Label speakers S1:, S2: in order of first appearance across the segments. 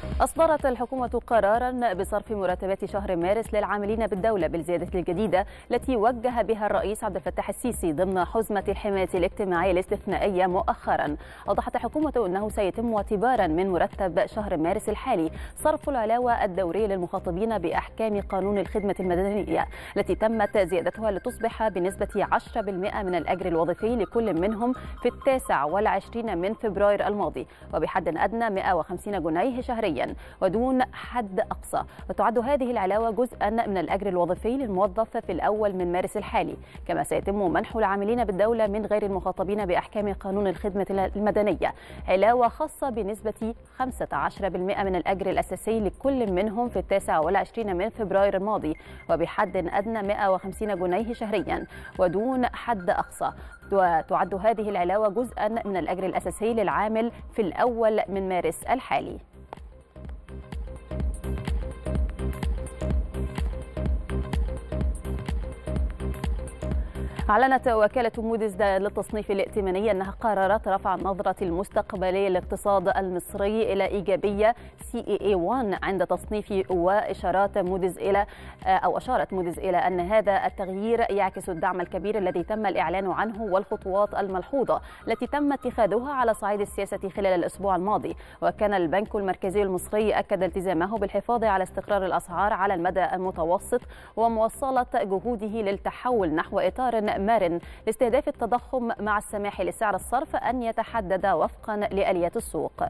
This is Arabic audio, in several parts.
S1: أصدرت الحكومة قراراً بصرف مرتبات شهر مارس للعاملين بالدولة بالزيادة الجديدة التي وجه بها الرئيس عبد الفتاح السيسي ضمن حزمة الحماية الاجتماعية الاستثنائية مؤخراً. أوضحت الحكومة أنه سيتم اعتباراً من مرتب شهر مارس الحالي صرف العلاوة الدورية للمخاطبين بأحكام قانون الخدمة المدنية التي تمت زيادتها لتصبح بنسبة 10% من الأجر الوظيفي لكل منهم في 29 من فبراير الماضي، وبحد أدنى 150 جنيه شهرياً ودون حد أقصى. وتعد هذه العلاوة جزءا من الأجر الوظيفي للموظف في الأول من مارس الحالي. كما سيتم منح العاملين بالدولة من غير المخاطبين بأحكام قانون الخدمة المدنية علاوة خاصة بنسبة 15% من الأجر الأساسي لكل منهم في 29 من فبراير الماضي، وبحد أدنى 150 جنيه شهريا ودون حد أقصى. وتعد هذه العلاوة جزءا من الأجر الأساسي للعامل في الأول من مارس الحالي. أعلنت وكالة موديز للتصنيف الائتماني أنها قررت رفع النظرة المستقبلية للاقتصاد المصري إلى إيجابية CAA1 عند تصنيف، وأشارت موديز إلى أن هذا التغيير يعكس الدعم الكبير الذي تم الإعلان عنه والخطوات الملحوظة التي تم اتخاذها على صعيد السياسة خلال الأسبوع الماضي. وكان البنك المركزي المصري أكد التزامه بالحفاظ على استقرار الأسعار على المدى المتوسط ومواصلة جهوده للتحول نحو إطار مرن لاستهداف التضخم مع السماح لسعر الصرف أن يتحدد وفقا لآليات السوق.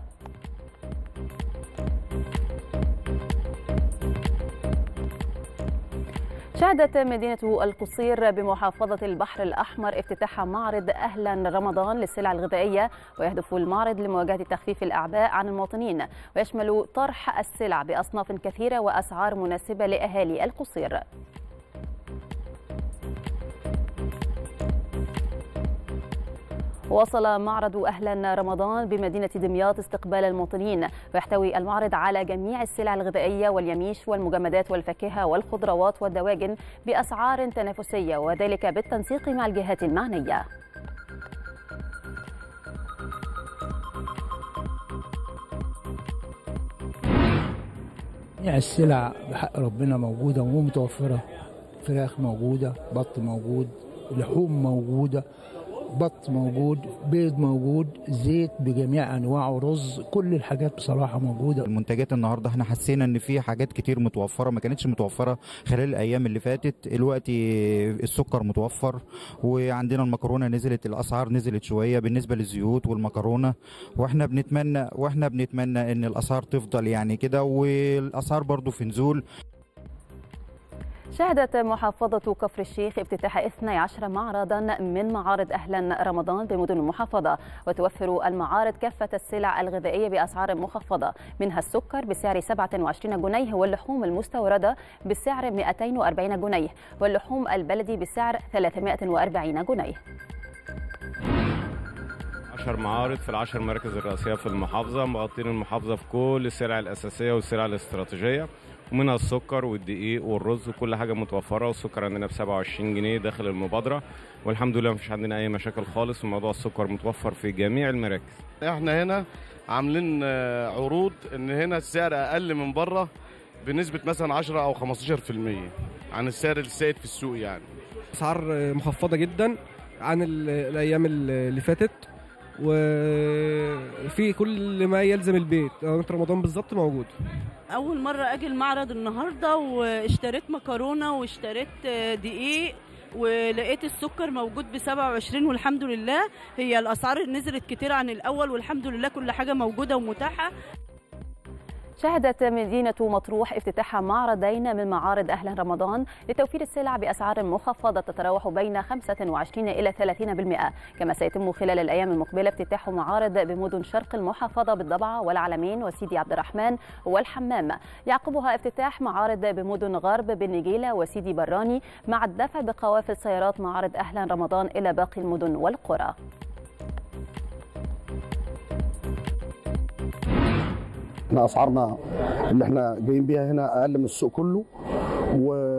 S1: شهدت مدينة القصير بمحافظة البحر الأحمر افتتاح معرض أهلا رمضان للسلع الغذائية، ويهدف المعرض لمواجهة تخفيف الأعباء عن المواطنين، ويشمل طرح السلع بأصناف كثيرة وأسعار مناسبة لأهالي القصير. وصل معرض أهلا رمضان بمدينة دمياط استقبال المواطنين، ويحتوي المعرض على جميع السلع الغذائية واليميش والمجمدات والفاكهة والخضروات والدواجن بأسعار تنافسية، وذلك بالتنسيق مع الجهات المعنية.
S2: يعني السلع بحق ربنا موجودة ومتوفرة، فراخ موجودة، بط موجود، لحوم موجودة، بط موجود، بيض موجود، زيت بجميع انواعه، رز، كل الحاجات بصراحه موجوده.
S3: المنتجات النهارده احنا حسينا ان في حاجات كتير متوفره ما كانتش متوفره خلال الايام اللي فاتت. دلوقتي السكر متوفر، وعندنا المكرونه نزلت، الاسعار نزلت شويه بالنسبه للزيوت والمكرونه، واحنا بنتمنى ان الاسعار تفضل يعني كده، والاسعار برضو في نزول.
S1: شهدت محافظة كفر الشيخ افتتاح 12 معرضا من معارض أهلا رمضان بمدن المحافظة، وتوفر المعارض كافة السلع الغذائية بأسعار مخفضة، منها السكر بسعر 27 جنيه، واللحوم المستوردة بسعر 240 جنيه، واللحوم البلدي بسعر 340 جنيه.
S4: 10 معارض في ال10 مراكز الرئيسية في المحافظة، مغطين المحافظة في كل السلع الأساسية والسلع الاستراتيجية، ومنها السكر والدقيق والرز وكل حاجة متوفرة. والسكر عندنا ب27 جنيه داخل المبادرة، والحمد لله مفيش عندنا أي مشاكل خالص، وموضوع السكر متوفر في جميع المراكز.
S5: احنا هنا عاملين عروض ان هنا السعر أقل من بره بنسبة مثلا 10 أو 15% عن السعر السائد في السوق. يعني
S6: أسعار مخفضة جدا عن الأيام اللي فاتت، وفي كل ما يلزم البيت رمضان بالظبط موجود.
S7: اول مره اجي المعرض النهارده، واشتريت مكرونه واشتريت دقيق، ولقيت السكر موجود ب27، والحمد لله هي الاسعار نزلت كتير عن الاول، والحمد لله كل حاجه موجوده ومتاحه.
S1: شهدت مدينة مطروح افتتاح معرضين من معارض أهلا رمضان لتوفير السلع بأسعار مخفضة تتراوح بين 25 إلى 30%. كما سيتم خلال الأيام المقبلة افتتاح معارض بمدن شرق المحافظة بالضبعة والعلمين وسيدي عبد الرحمن والحمام، يعقبها افتتاح معارض بمدن غرب بالنجيلة وسيدي براني، مع الدفع بقوافل سيارات معارض أهلا رمضان إلى باقي المدن والقرى.
S8: احنا اسعارنا اللي احنا جايين بيها هنا اقل من السوق كله،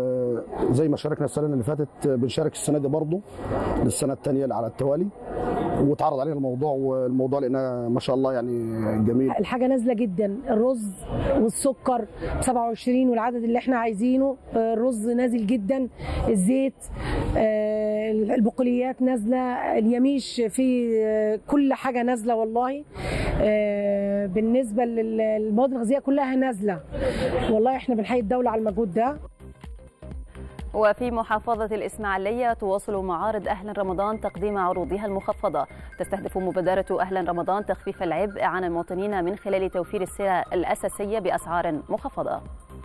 S8: وزي ما شاركنا السنه اللي فاتت بنشارك السنه دي برضه للسنه الثانيه على التوالي. واتعرض علينا الموضوع، والموضوع لقيناه ما شاء الله يعني جميل.
S9: الحاجه نازله جدا، الرز والسكر 27 والعدد اللي احنا عايزينه، الرز نازل جدا، الزيت، البقوليات نازله، اليميش، في كل حاجه نازله والله. بالنسبه للمواد الغذائيه كلها نازله، والله احنا بنحيي الدوله على المجهود ده.
S1: وفي محافظة الإسماعيلية تواصل معارض أهلا رمضان تقديم عروضها المخفضة. تستهدف مبادرة أهلا رمضان تخفيف العبء عن المواطنين من خلال توفير السلع الأساسية بأسعار مخفضة.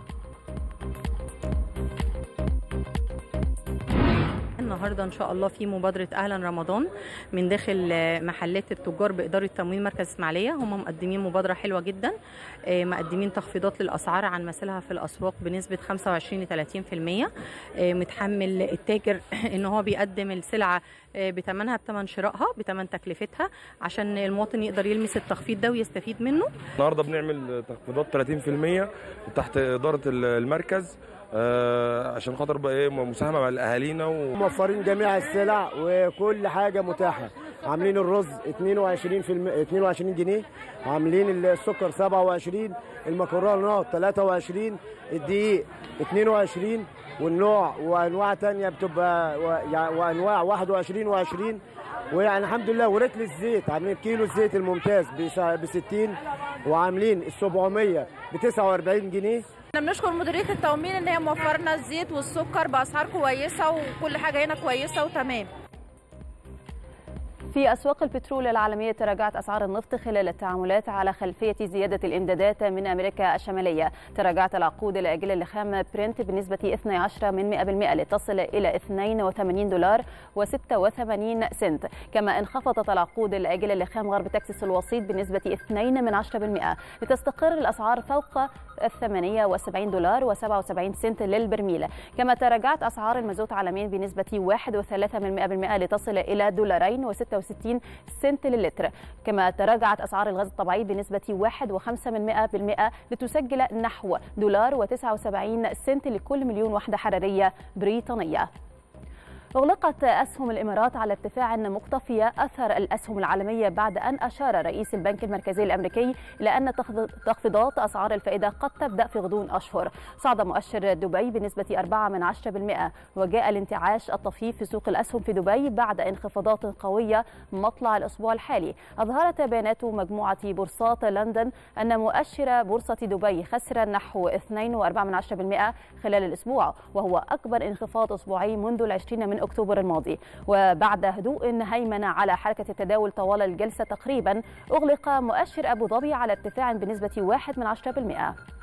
S10: النهارده ان شاء الله في مبادره اهلا رمضان من داخل محلات التجار باداره تموين مركز اسماعيليه. هم مقدمين مبادره حلوه جدا، مقدمين تخفيضات للاسعار عن مثلها في الاسواق بنسبه 25 ل 30%. متحمل التاجر ان هو بيقدم السلعه بثمنها، بثمن شرائها، بثمن تكلفتها، عشان المواطن يقدر يلمس التخفيض ده ويستفيد منه.
S11: النهارده بنعمل تخفيضات 30% تحت اداره المركز عشان خاطر بقى ايه مساهمه مع اهالينا،
S12: موفرين جميع السلع وكل حاجه متاحه. عاملين الرز 22 جنيه، عاملين السكر 27، المكرونات 23، الدقيق 22، والنوع وانواع ثانيه بتبقى وانواع 21 و20. ويعني الحمد لله. ورتل الزيت عاملين كيلو الزيت الممتاز ب 60، وعاملين ال 700 ب 49 جنيه.
S13: احنا بنشكر مديريه التموين ان هي موفرنا الزيت والسكر باسعار كويسه، وكل حاجه هنا كويسه وتمام.
S1: في أسواق البترول العالمية تراجعت أسعار النفط خلال التعاملات على خلفية زيادة الإمدادات من أمريكا الشمالية. تراجعت العقود لأجل اللخام برنت بنسبة 12% لتصل إلى $82.86، كما انخفضت العقود لأجل اللخام غرب تكساس الوسيط بنسبة 2% لتستقر الأسعار فوق $78.77 للبرميل. كما تراجعت أسعار المازوت عالميا بنسبة 1.3% لتصل إلى $2.66 للتر. كما تراجعت أسعار الغاز الطبيعي بنسبة 1.5% لتسجل نحو $1.79 لكل مليون وحدة حرارية بريطانية. أغلقت أسهم الإمارات على ارتفاع مقتفي أثر الأسهم العالمية بعد أن أشار رئيس البنك المركزي الأمريكي إلى أن تخفيضات أسعار الفائدة قد تبدأ في غضون أشهر. صعد مؤشر دبي بنسبة 4%، وجاء الانتعاش الطفيف في سوق الأسهم في دبي بعد انخفاضات قوية مطلع الأسبوع الحالي. أظهرت بيانات مجموعة بورصات لندن أن مؤشر بورصة دبي خسر نحو 2.4% خلال الأسبوع، وهو أكبر انخفاض أسبوعي منذ 20 من أكتوبر الماضي. وبعد هدوء هيمن على حركة التداول طوال الجلسة تقريبا، أغلق مؤشر أبو ظبي على ارتفاع بنسبة 1%.